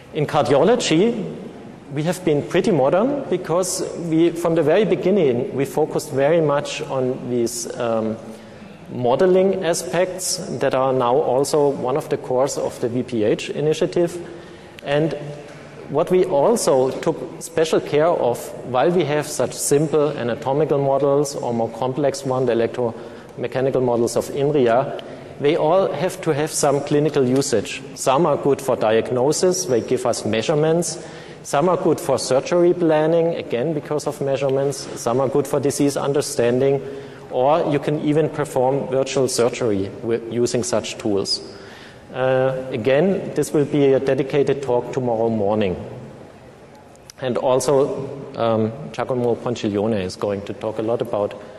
In cardiology, we have been pretty modern because from the very beginning, we focused very much on these modeling aspects that are now also one of the cores of the VPH initiative. And what we also took special care of, while we have such simple anatomical models or more complex one, the electromechanical models of INRIA, they all have to have some clinical usage. Some are good for diagnosis, they give us measurements. Some are good for surgery planning, again because of measurements. Some are good for disease understanding, or you can even perform virtual surgery using such tools. Again, this will be a dedicated talk tomorrow morning. And also, Giacomo Ponciglione is going to talk a lot about